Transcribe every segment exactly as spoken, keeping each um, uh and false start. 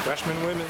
Freshman women.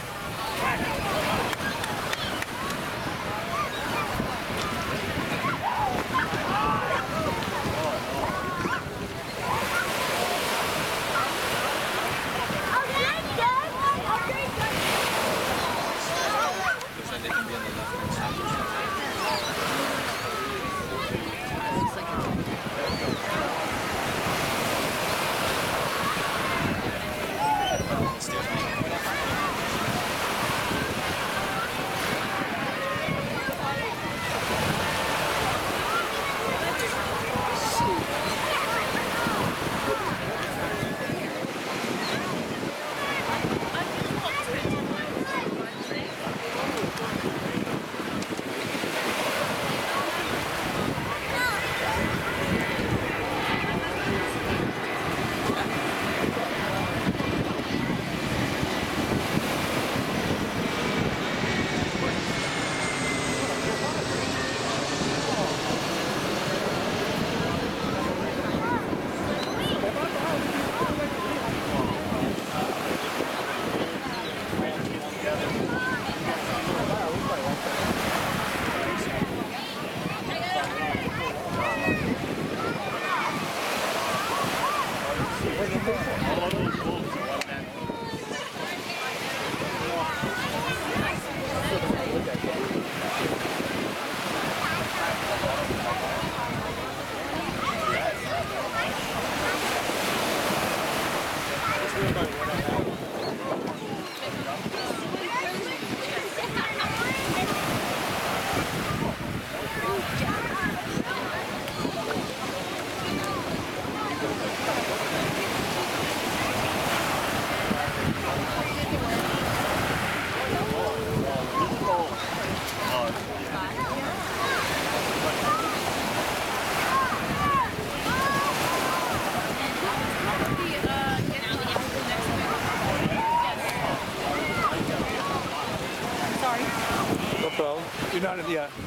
You're not in, yeah.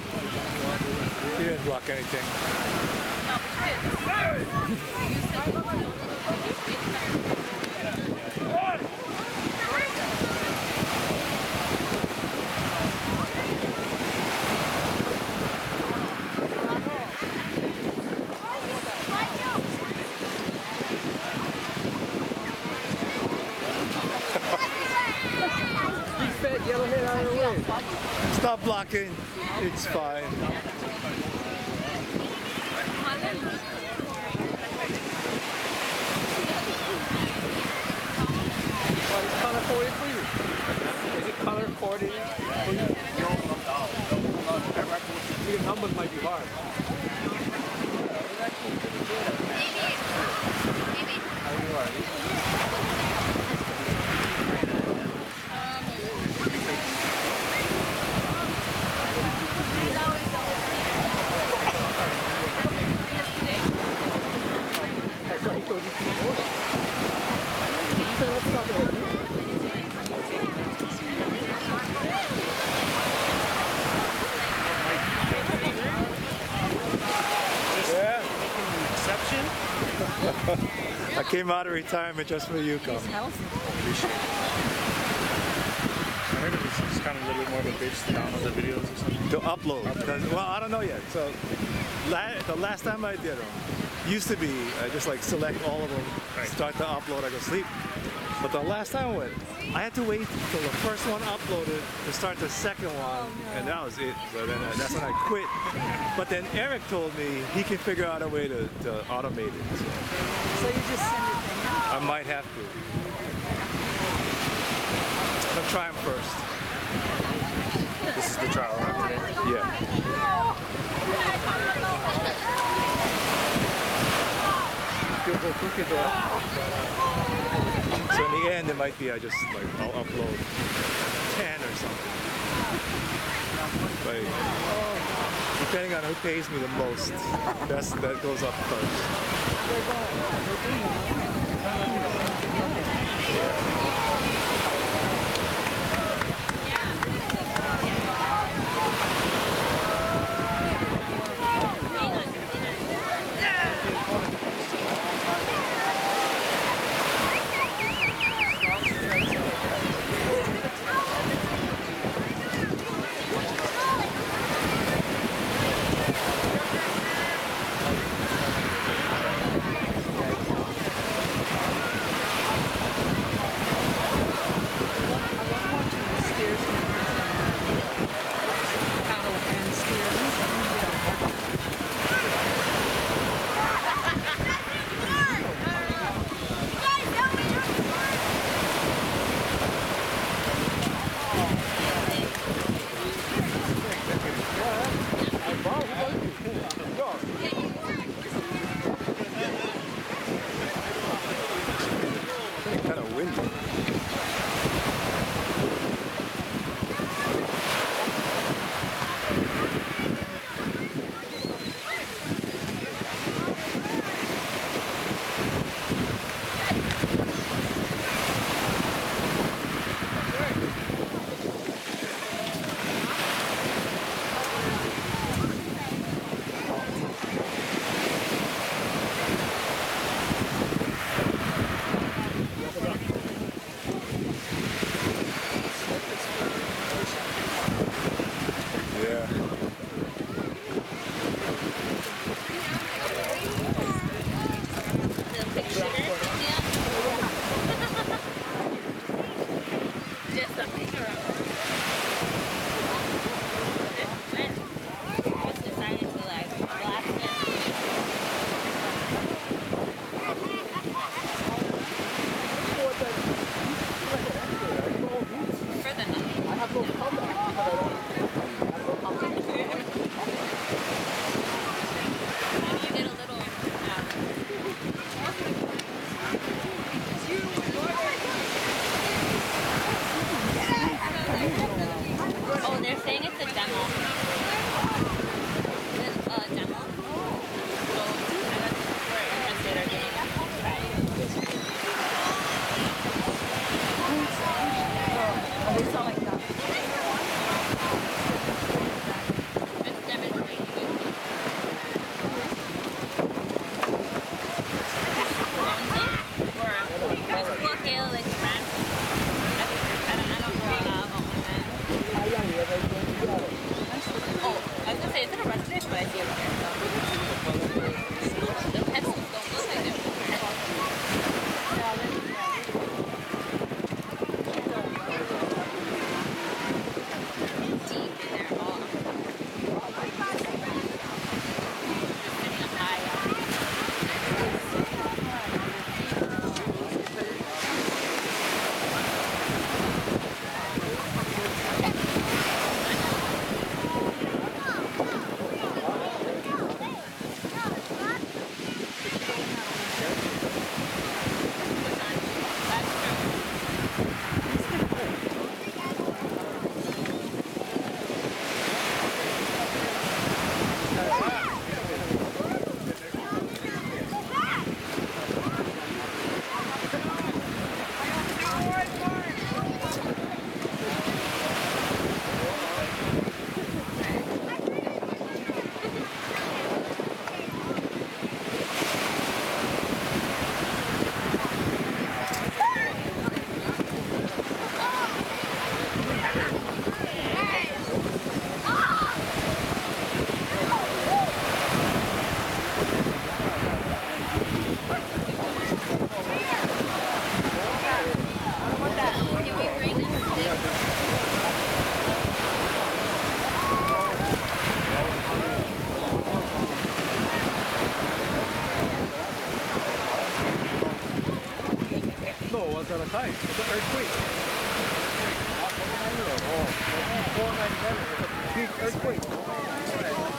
You didn't block anything. Stop blocking. It's fine. Well, it's color coded for you. Is it color coded for you? No, no, no. Your numbers might be hard. Maybe. How you are? I came out of retirement just for you, come. He's healthy. Appreciate it. I heard it was just kind of a little bit more of a bitch to download the videos or something. To upload. Because, well, I don't know yet. So la the last time I did them, used to be I just like select all of them, Right. start to upload, I go sleep. But the last time I went, I had to wait till the first one uploaded to start the second one, Oh, no. and that was it. So then I, that's when I quit. But then Eric told me he can figure out a way to, to automate it. So So you just send it there? I might have to. I'll try them first. This is the trial run today. Yeah. So in the end, it might be I just like I'll upload ten or something. Like, depending on who pays me the most, that's that goes up first. Just decided to like blast it. Further nothing. I have no comeback because I don't have no comeback. Maybe you get a little. Um, oh, they're saying it's a demo. It's a demo. So I guess we're interested or getting a try. Oh, they sound like that. Just demonstrating it. Or just look at like random. I don't, I don't know about one man. Oh, I was gonna say, is it a resident? But I see it here. So. The pencils don't look like it. Deep in there. Oh. Just sitting up high up. That's true. Can we bring this? No, it was on a time. It's an earthquake. four ninety-seven. It's a big earthquake.